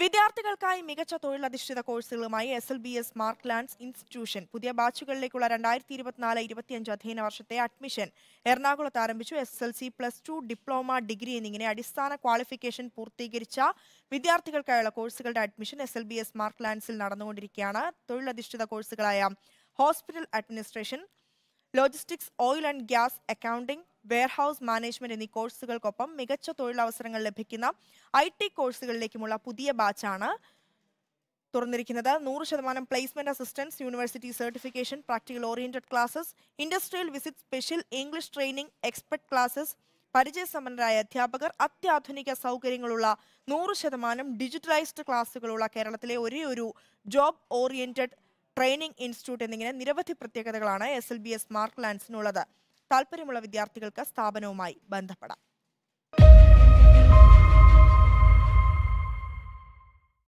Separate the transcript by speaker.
Speaker 1: വിദ്യാർത്ഥികൾക്കായി മികച്ച തൊഴിലധിഷ്ഠിത കോഴ്സുകളുമായി SLBS മാർക്ക് ലാൻഡ്സ് ഇൻസ്റ്റിറ്റ്യൂഷൻ പുതിയ ബാച്ചുകളിലേക്കുള്ള 2024-25 അധ്യയന വർഷത്തെ അഡ്മിഷൻ എറണാകുളത്ത് ആരംഭിച്ചു. SSLC, +2, ഡിപ്ലോമ, ഡിഗ്രി എന്നിങ്ങനെ അടിസ്ഥാന ക്വാളിഫിക്കേഷൻ പൂർത്തീകരിച്ച വിദ്യാർത്ഥികൾക്കായുള്ള കോഴ്സുകളുടെ അഡ്മിഷൻ SLBS മാർക്ക് ലാൻഡ്സിൽ നടന്നുകൊണ്ടിരിക്കുകയാണ്. തൊഴിലധിഷ്ഠിത കോഴ്സുകളായ hospital administration, logistics, oil and gas, accounting, warehouse management എന്നീ കോഴ്സുകൾക്കൊപ്പം മികച്ച തൊഴിലവസരങ്ങൾ ലഭിക്കുന്ന IT കോഴ്സുകളിലേക്കുമുള്ള പുതിയ ബാച്ചാണ് തുറന്നിരിക്കുന്നത്. 100% placement assistance, university certification, practical oriented classes, industrial visit, special English training, expert classes, പരിചയസമ്പന്നരായ അധ്യാപകർ, അത്യാധുനിക സൗകര്യങ്ങളുള്ള 100% ഡിജിറ്റലൈസ്ഡ് ക്ലാസുകളുള്ള കേരളത്തിലെ ഒരേയൊരു ജോബ് ഓറിയന്റഡ് ട്രെയിനിംഗ് ഇൻസ്റ്റിറ്റ്യൂട്ട് എന്നിങ്ങനെ നിരവധി പ്രത്യേകതകളാണ് SLBS മാർക്ക് ലാൻഡ്സിനുള്ളത്. താല്പര്യമുള്ള വിദ്യാർത്ഥികൾക്ക് സ്ഥാപനവുമായി ബന്ധപ്പെടാം.